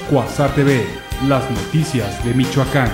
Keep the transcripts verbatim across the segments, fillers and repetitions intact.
Cuasar T V, las noticias de Michoacán.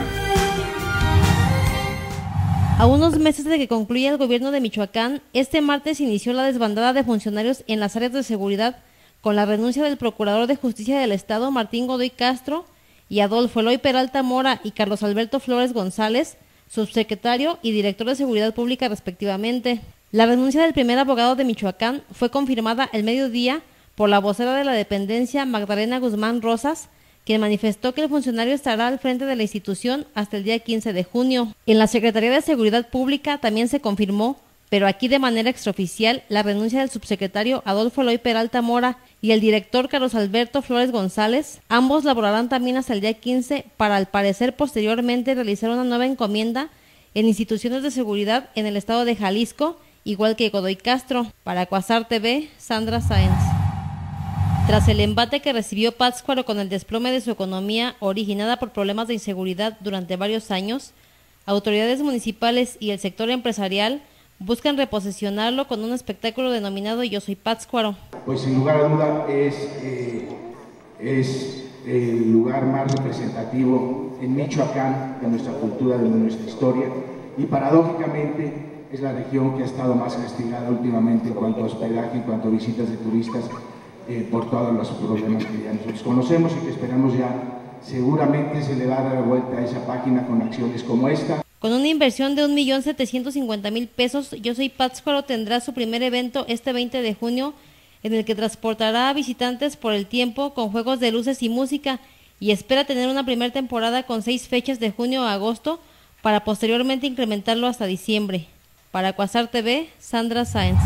A unos meses de que concluya el gobierno de Michoacán, este martes inició la desbandada de funcionarios en las áreas de seguridad con la renuncia del Procurador de Justicia del Estado, Martín Godoy Castro, y Adolfo Eloy Peralta Mora y Carlos Alberto Flores González, subsecretario y director de Seguridad Pública respectivamente. La renuncia del primer abogado de Michoacán fue confirmada el mediodía por la vocera de la dependencia, Magdalena Guzmán Rosas, quien manifestó que el funcionario estará al frente de la institución hasta el día quince de junio. En la Secretaría de Seguridad Pública también se confirmó, pero aquí de manera extraoficial, la renuncia del subsecretario Adolfo Eloy Peralta Mora y el director Carlos Alberto Flores González. Ambos laborarán también hasta el día quince para, al parecer, posteriormente realizar una nueva encomienda en instituciones de seguridad en el estado de Jalisco, igual que Godoy Castro. Para Cuasar T V, Sandra Sáenz. Tras el embate que recibió Pátzcuaro con el desplome de su economía originada por problemas de inseguridad durante varios años, autoridades municipales y el sector empresarial buscan reposicionarlo con un espectáculo denominado Yo Soy Pátzcuaro. Pues sin lugar a duda es, eh, es el lugar más representativo en Michoacán de nuestra cultura, de nuestra historia, y paradójicamente es la región que ha estado más castigada últimamente en cuanto a hospedaje, en cuanto a visitas de turistas, eh, por todos los problemas que ya nosotros conocemos y que esperamos ya seguramente se le va a dar la vuelta a esa página con acciones como esta. Con una inversión de un millón setecientos cincuenta mil pesos, Yo Soy Pátzcuaro tendrá su primer evento este veinte de junio, en el que transportará a visitantes por el tiempo con juegos de luces y música, y espera tener una primera temporada con seis fechas de junio a agosto, para posteriormente incrementarlo hasta diciembre. Para Cuasar T V, Sandra Sáenz.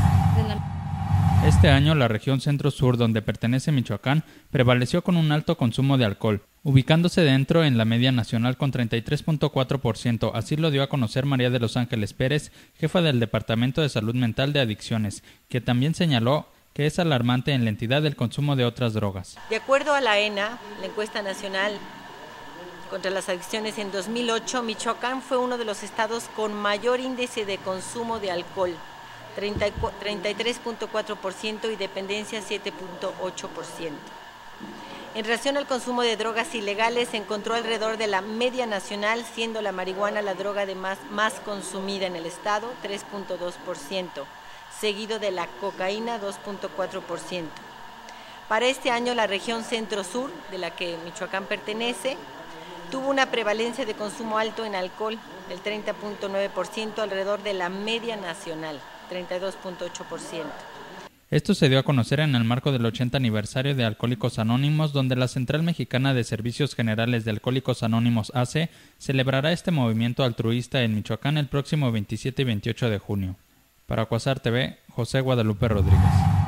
Este año la región centro-sur, donde pertenece Michoacán, prevaleció con un alto consumo de alcohol, ubicándose dentro en la media nacional con treinta y tres punto cuatro por ciento, así lo dio a conocer María de los Ángeles Pérez, jefa del Departamento de Salud Mental de Adicciones, que también señaló que es alarmante en la entidad el consumo de otras drogas. De acuerdo a la ENA, la encuesta nacional contra las adicciones en dos mil ocho, Michoacán fue uno de los estados con mayor índice de consumo de alcohol, treinta y tres punto cuatro por ciento, y dependencia siete punto ocho por ciento. En relación al consumo de drogas ilegales, se encontró alrededor de la media nacional, siendo la marihuana la droga de más, más consumida en el estado, tres punto dos por ciento, seguido de la cocaína, dos punto cuatro por ciento. Para este año, la región centro-sur, de la que Michoacán pertenece, tuvo una prevalencia de consumo alto en alcohol, del treinta punto nueve por ciento, alrededor de la media nacional, treinta y dos punto ocho por ciento. Esto se dio a conocer en el marco del ochenta aniversario de Alcohólicos Anónimos, donde la Central Mexicana de Servicios Generales de Alcohólicos Anónimos A C E celebrará este movimiento altruista en Michoacán el próximo veintisiete y veintiocho de junio. Para Cuasar T V, José Guadalupe Rodríguez.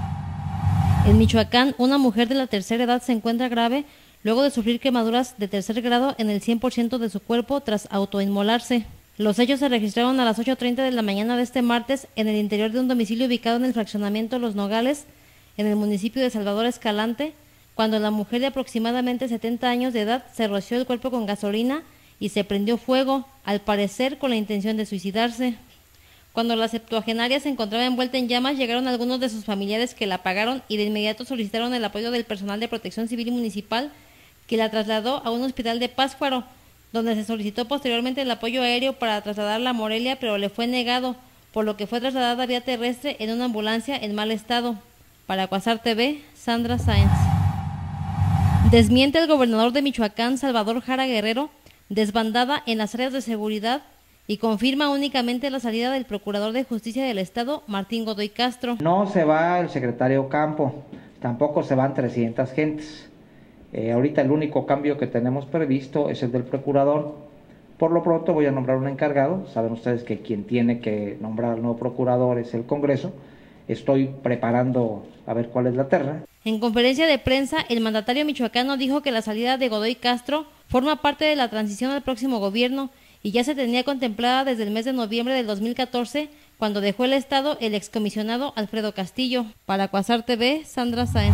En Michoacán, una mujer de la tercera edad se encuentra grave luego de sufrir quemaduras de tercer grado en el cien por ciento de su cuerpo tras autoinmolarse. Los hechos se registraron a las ocho treinta de la mañana de este martes en el interior de un domicilio ubicado en el fraccionamiento Los Nogales, en el municipio de Salvador Escalante, cuando la mujer de aproximadamente setenta años de edad se roció el cuerpo con gasolina y se prendió fuego, al parecer con la intención de suicidarse. Cuando la septuagenaria se encontraba envuelta en llamas, llegaron algunos de sus familiares que la apagaron y de inmediato solicitaron el apoyo del personal de Protección Civil y Municipal, que la trasladó a un hospital de Pátzcuaro, donde se solicitó posteriormente el apoyo aéreo para trasladarla a Morelia, pero le fue negado, por lo que fue trasladada vía terrestre en una ambulancia en mal estado. Para Cuasar T V, Sandra Sáenz. Desmiente el gobernador de Michoacán, Salvador Jara Guerrero, desbandada en las áreas de seguridad, y confirma únicamente la salida del Procurador de Justicia del Estado, Martín Godoy Castro. No se va el secretario Campo, tampoco se van trescientas gentes. Eh, ahorita el único cambio que tenemos previsto es el del procurador. Por lo pronto voy a nombrar un encargado. Saben ustedes que quien tiene que nombrar al nuevo procurador es el Congreso. Estoy preparando a ver cuál es la terna. En conferencia de prensa, el mandatario michoacano dijo que la salida de Godoy Castro forma parte de la transición al próximo gobierno y ya se tenía contemplada desde el mes de noviembre del dos mil catorce, cuando dejó el estado el excomisionado Alfredo Castillo. Para Cuasar T V, Sandra Sáenz.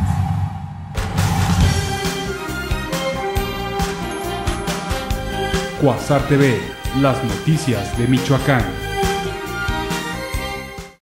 Cuasar T V, las noticias de Michoacán.